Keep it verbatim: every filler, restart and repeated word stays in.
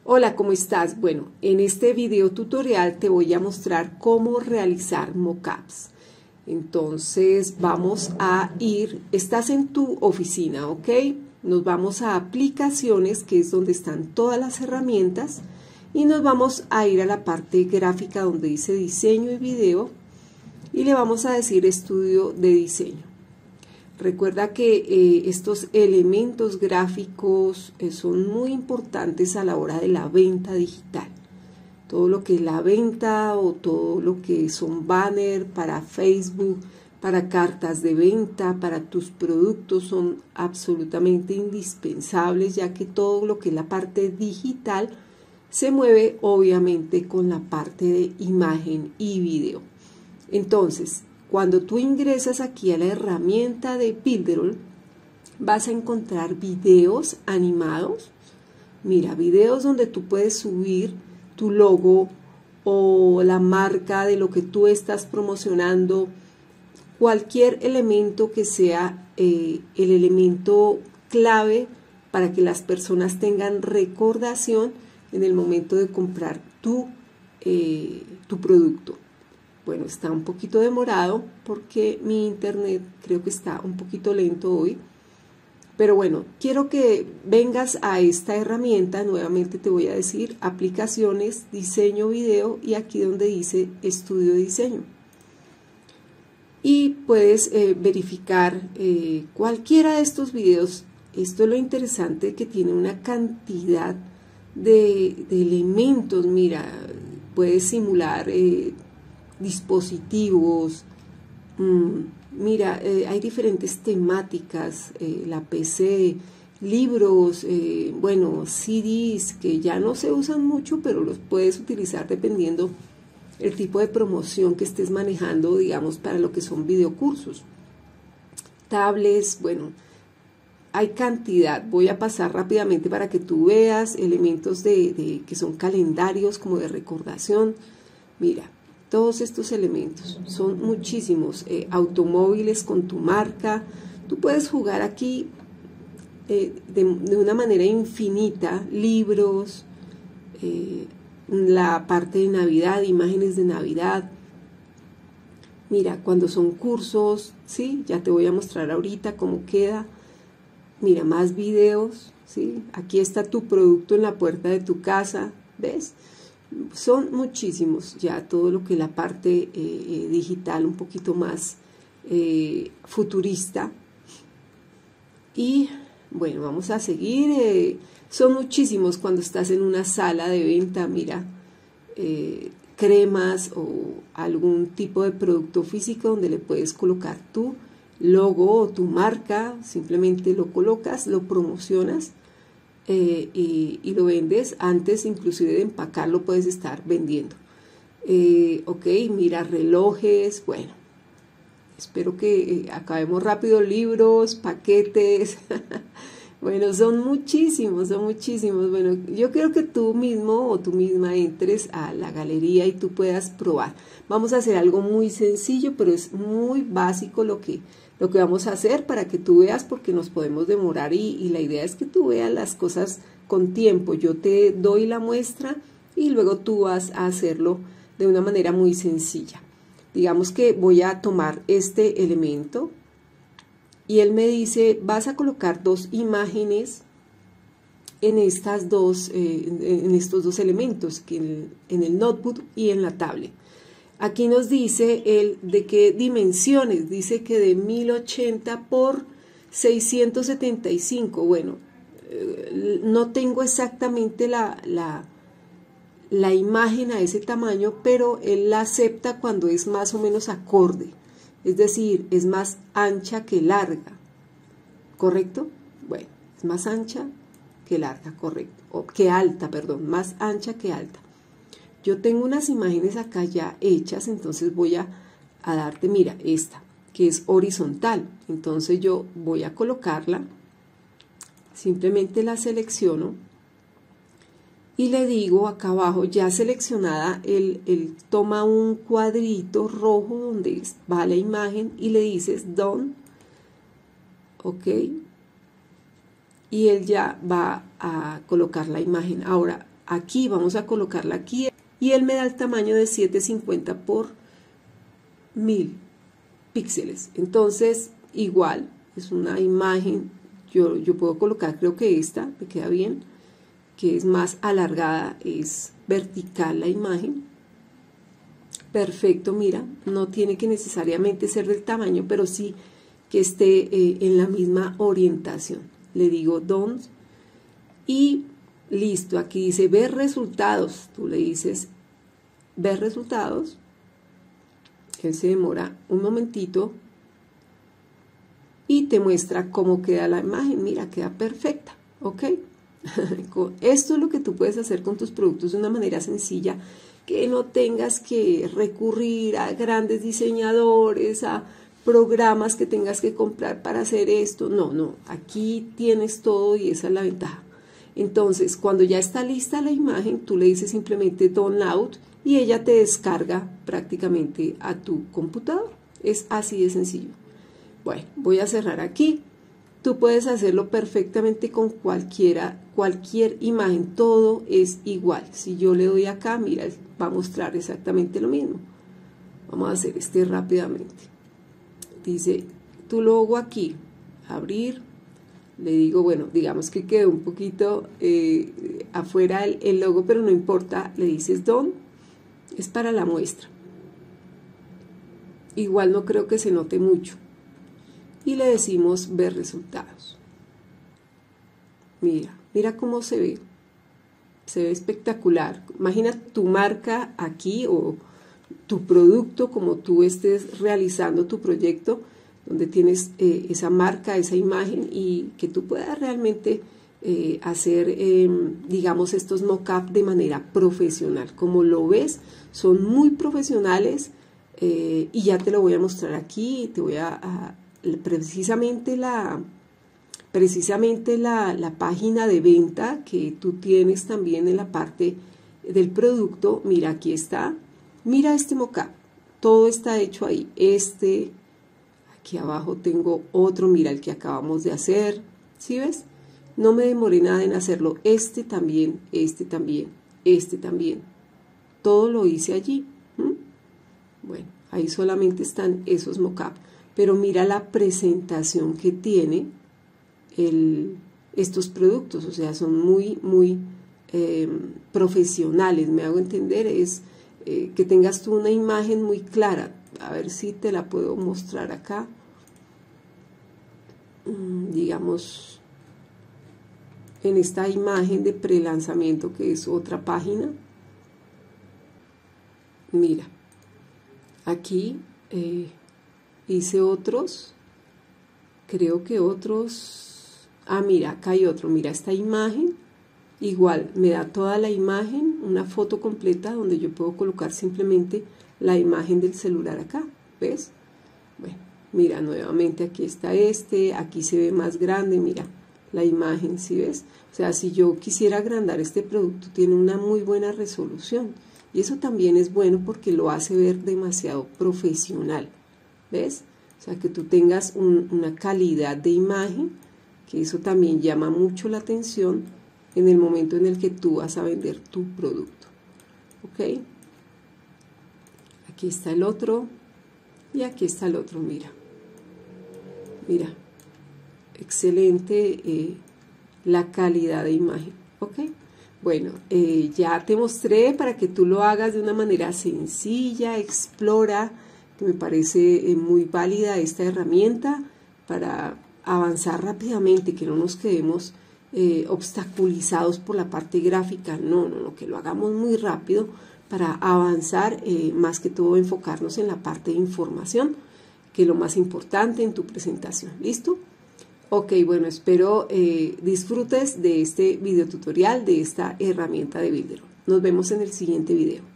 Hola, ¿cómo estás? Bueno, en este video tutorial te voy a mostrar cómo realizar mockups. Entonces vamos a ir, estás en tu oficina, ¿ok? Nos vamos a aplicaciones, que es donde están todas las herramientas, y nos vamos a ir a la parte gráfica donde dice diseño y video, y le vamos a decir estudio de diseño. Recuerda que eh, estos elementos gráficos eh, son muy importantes a la hora de la venta digital. Todo lo que es la venta o todo lo que son banners para Facebook, para cartas de venta, para tus productos son absolutamente indispensables, ya que todo lo que es la parte digital se mueve obviamente con la parte de imagen y video. Entonces, cuando tú ingresas aquí a la herramienta de Builderall, vas a encontrar videos animados. Mira, videos donde tú puedes subir tu logo o la marca de lo que tú estás promocionando, cualquier elemento que sea eh, el elemento clave para que las personas tengan recordación en el momento de comprar tu, eh, tu producto. Bueno, está un poquito demorado porque mi internet creo que está un poquito lento hoy. Pero bueno, quiero que vengas a esta herramienta. Nuevamente te voy a decir aplicaciones, diseño, video, y aquí donde dice estudio de diseño. Y puedes eh, verificar eh, cualquiera de estos videos. Esto es lo interesante, que tiene una cantidad de, de elementos. Mira, puedes simular eh, dispositivos, mm, mira, eh, hay diferentes temáticas, eh, la P C, libros, eh, bueno, C Ds que ya no se usan mucho, pero los puedes utilizar dependiendo el tipo de promoción que estés manejando, digamos, para lo que son videocursos. Tablets, bueno, hay cantidad. Voy a pasar rápidamente para que tú veas elementos de, de que son calendarios como de recordación. Mira, todos estos elementos son muchísimos. Eh, automóviles con tu marca. Tú puedes jugar aquí eh, de, de una manera infinita. Libros, eh, la parte de Navidad, imágenes de Navidad. Mira, cuando son cursos, ¿sí? Ya te voy a mostrar ahorita cómo queda. Mira, más videos, ¿sí? Aquí está tu producto en la puerta de tu casa, ¿ves? Son muchísimos ya, todo lo que es la parte eh, digital un poquito más eh, futurista. Y bueno, vamos a seguir. Eh, son muchísimos cuando estás en una sala de venta. Mira, eh, cremas o algún tipo de producto físico donde le puedes colocar tu logo o tu marca. Simplemente lo colocas, lo promocionas. Eh, y, y lo vendes. Antes inclusive de empacarlo puedes estar vendiendo. Eh, ok, mira, relojes. Bueno, espero que eh, acabemos rápido. Libros, paquetes. Bueno, son muchísimos, son muchísimos. Bueno, yo quiero que tú mismo o tú misma entres a la galería y tú puedas probar. Vamos a hacer algo muy sencillo, pero es muy básico lo que lo que vamos a hacer para que tú veas, porque nos podemos demorar y, y la idea es que tú veas las cosas con tiempo. Yo te doy la muestra y luego tú vas a hacerlo de una manera muy sencilla. Digamos que voy a tomar este elemento y él me dice, vas a colocar dos imágenes en, estas dos, eh, en estos dos elementos, que en, en el notebook y en la tablet. Aquí nos dice el de qué dimensiones, dice que de mil ochenta por seiscientos setenta y cinco. Bueno, eh, no tengo exactamente la, la, la imagen a ese tamaño, pero él la acepta cuando es más o menos acorde, es decir, es más ancha que larga, ¿correcto? Bueno, es más ancha que larga, correcto, o que alta, perdón, más ancha que alta. Yo tengo unas imágenes acá ya hechas, entonces voy a, a darte, mira, esta, que es horizontal. Entonces yo voy a colocarla, simplemente la selecciono y le digo acá abajo, ya seleccionada, él, él toma un cuadrito rojo donde va la imagen y le dices Done, ok, y él ya va a colocar la imagen. Ahora, aquí, vamos a colocarla aquí, y él me da el tamaño de setecientos cincuenta por mil píxeles. Entonces, igual, es una imagen, yo, yo puedo colocar, creo que esta me queda bien, que es más alargada, es vertical la imagen. Perfecto, mira, no tiene que necesariamente ser del tamaño, pero sí que esté eh, en la misma orientación. Le digo done y listo, aquí dice ver resultados. Tú le dices ver resultados. Él se demora un momentito y te muestra cómo queda la imagen. Mira, queda perfecta, ¿ok? Esto es lo que tú puedes hacer con tus productos de una manera sencilla, que no tengas que recurrir a grandes diseñadores, a programas que tengas que comprar para hacer esto. No, no, aquí tienes todo y esa es la ventaja. Entonces, cuando ya está lista la imagen, tú le dices simplemente download y ella te descarga prácticamente a tu computador. Es así de sencillo. Bueno, voy a cerrar aquí. Tú puedes hacerlo perfectamente con cualquiera, cualquier imagen, todo es igual. Si yo le doy acá, mira, va a mostrar exactamente lo mismo. Vamos a hacer este rápidamente. Dice, tu logo aquí, abrir, le digo, bueno, digamos que quedó un poquito eh, afuera el, el logo, pero no importa, le dices done, es para la muestra. Igual no creo que se note mucho. Y le decimos ver resultados. Mira, mira cómo se ve. Se ve espectacular. Imagina tu marca aquí o tu producto como tú estés realizando tu proyecto, donde tienes eh, esa marca, esa imagen y que tú puedas realmente eh, hacer, eh, digamos, estos mock-up de manera profesional. Como lo ves, son muy profesionales eh, y ya te lo voy a mostrar aquí. Te voy a... a precisamente la precisamente la, la página de venta que tú tienes también en la parte del producto. Mira, aquí está, mira este mockup, todo está hecho ahí. Este, aquí abajo tengo otro, mira el que acabamos de hacer, ¿sí ves? No me demoré nada en hacerlo. Este también, este también, este también, todo lo hice allí. ¿Mm? Bueno, ahí solamente están esos mockups. Pero mira la presentación que tiene el, estos productos, o sea, son muy, muy eh, profesionales, me hago entender, es eh, que tengas tú una imagen muy clara. A ver si te la puedo mostrar acá, mm, digamos, en esta imagen de prelanzamiento, que es otra página. Mira, aquí... Eh, hice otros, creo que otros, ah mira, acá hay otro, mira esta imagen, igual me da toda la imagen, una foto completa donde yo puedo colocar simplemente la imagen del celular acá, ¿ves? Bueno, mira nuevamente aquí está este, aquí se ve más grande, mira la imagen, ¿sí ves? O sea, si yo quisiera agrandar este producto, tiene una muy buena resolución y eso también es bueno porque lo hace ver demasiado profesional. ¿Ves? O sea, que tú tengas un, una calidad de imagen, que eso también llama mucho la atención en el momento en el que tú vas a vender tu producto. ¿Ok? Aquí está el otro y aquí está el otro, mira. Mira, excelente eh, la calidad de imagen. ¿Ok? Bueno, eh, ya te mostré para que tú lo hagas de una manera sencilla, explora, que me parece eh, muy válida esta herramienta para avanzar rápidamente, que no nos quedemos eh, obstaculizados por la parte gráfica, no, no, no, que lo hagamos muy rápido para avanzar, eh, más que todo enfocarnos en la parte de información, que es lo más importante en tu presentación. ¿Listo? Ok, bueno, espero eh, disfrutes de este video tutorial, de esta herramienta de Builderall. Nos vemos en el siguiente video.